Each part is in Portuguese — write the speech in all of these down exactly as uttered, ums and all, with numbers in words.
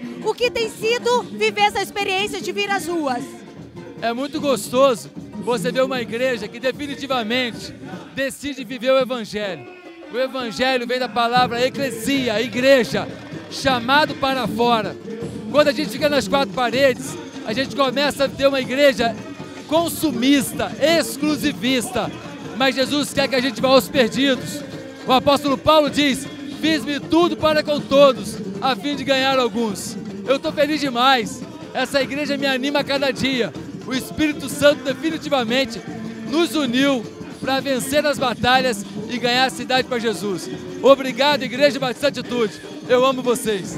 O que tem sido viver essa experiência de vir às ruas? É muito gostoso você ver uma igreja que definitivamente decide viver o Evangelho. O Evangelho vem da palavra eclesia, igreja, chamado para fora. Quando a gente fica nas quatro paredes, a gente começa a ter uma igreja consumista, exclusivista. Mas Jesus quer que a gente vá aos perdidos. O apóstolo Paulo diz: fiz-me tudo para com todos, a fim de ganhar alguns. Eu estou feliz demais. Essa igreja me anima a cada dia. O Espírito Santo definitivamente nos uniu para vencer as batalhas e ganhar a cidade para Jesus. Obrigado, Igreja Batista Atitude. Eu amo vocês.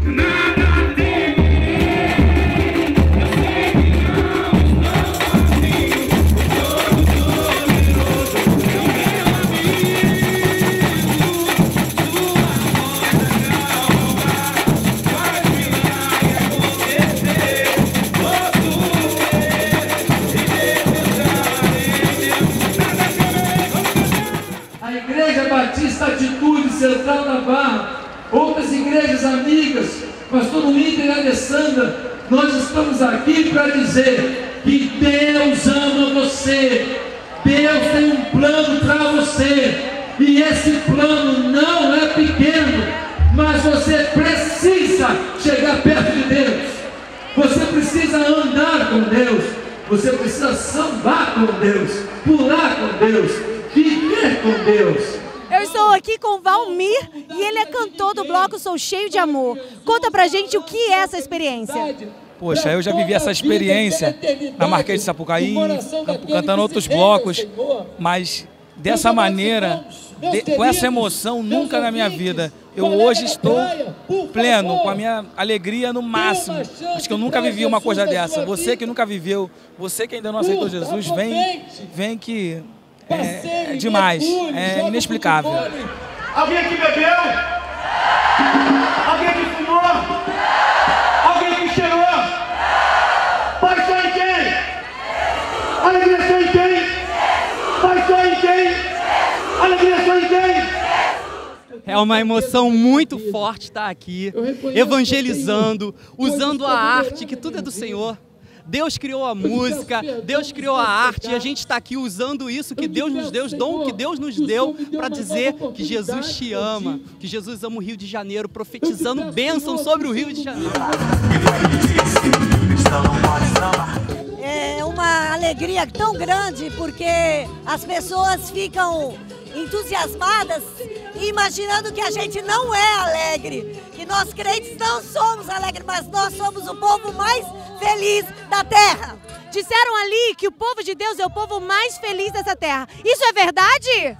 Batista Atitude, Central da Barra, outras igrejas amigas, pastor Winter e Alessandra, nós estamos aqui para dizer que Deus ama você, Deus tem um plano para você, e esse plano não é pequeno, mas você precisa chegar perto de Deus, você precisa andar com Deus, você precisa sambar com Deus, pular com Deus, viver com Deus. Eu estou aqui com o Valmir e ele é cantor do bloco Sou Cheio de Amor. Conta pra gente o que é essa experiência. Poxa, eu já vivi essa experiência na Marquês de Sapucaí, cantando outros blocos, mas dessa maneira, de, com essa emoção, nunca na minha vida. Eu hoje estou pleno, com a minha alegria no máximo. Acho que eu nunca vivi uma coisa dessa. Você que nunca viveu, você que ainda não aceitou Jesus, vem, vem que... É, é demais, é inexplicável. Alguém aqui bebeu? Alguém aqui fumou? Alguém aqui cheirou? Pai só em quem? Alegria só em quem? Pai só em quem? Alegria só em quem? É uma emoção muito forte estar aqui, evangelizando, usando a arte, que tudo é do Senhor. Deus criou a música, Deus criou a arte e a gente está aqui usando isso que Deus nos deu, dom que Deus nos deu para dizer que Jesus te ama, que Jesus ama o Rio de Janeiro, profetizando bênção sobre o Rio de Janeiro. É uma alegria tão grande porque as pessoas ficam entusiasmadas, imaginando que a gente não é alegre, que nós crentes não somos alegres, mas nós somos o povo mais feliz da terra. Disseram ali que o povo de Deus é o povo mais feliz dessa terra. Isso é verdade? Sim!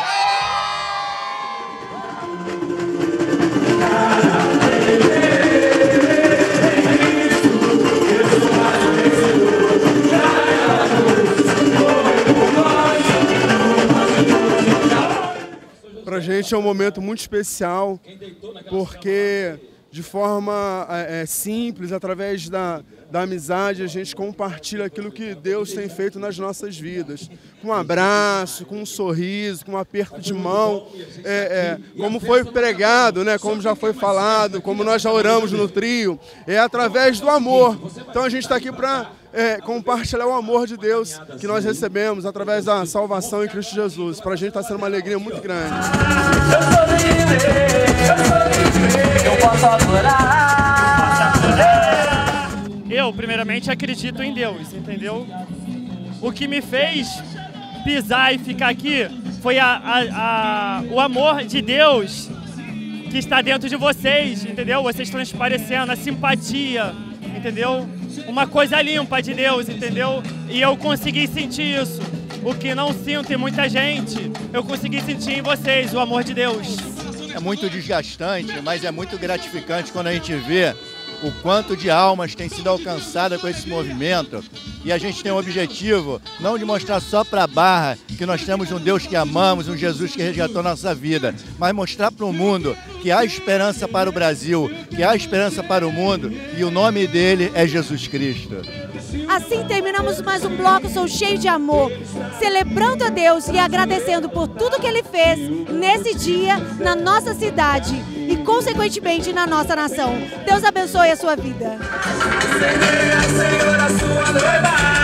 Pra gente é um momento muito especial, porque de forma é, simples, através da, da amizade, a gente compartilha aquilo que Deus tem feito nas nossas vidas. Com um abraço, com um sorriso, com um aperto de mão, é, é, como foi pregado, né, como já foi falado, como nós já oramos no trio, é através do amor. Então a gente está aqui para é, compartilhar o amor de Deus que nós recebemos através da salvação em Cristo Jesus. Para a gente está sendo uma alegria muito grande. Eu sou livre, eu sou livre, eu posso adorar. Eu, primeiramente, acredito em Deus, entendeu? O que me fez pisar e ficar aqui foi a, a, a, o amor de Deus que está dentro de vocês, entendeu? Vocês transparecendo, a simpatia, entendeu? Uma coisa limpa de Deus, entendeu? E eu consegui sentir isso. O que não sinto em muita gente, eu consegui sentir em vocês, o amor de Deus. É muito desgastante, mas é muito gratificante quando a gente vê o quanto de almas tem sido alcançada com esse movimento. E a gente tem um objetivo, não de mostrar só para a Barra que nós temos um Deus que amamos, um Jesus que resgatou nossa vida, mas mostrar para o mundo que há esperança para o Brasil, que há esperança para o mundo, e o nome dele é Jesus Cristo. Assim terminamos mais um bloco Sou Cheio de Amor, celebrando a Deus e agradecendo por tudo que Ele fez nesse dia na nossa cidade. E consequentemente na nossa nação. Deus abençoe a sua vida. Senhor, a sua noiva.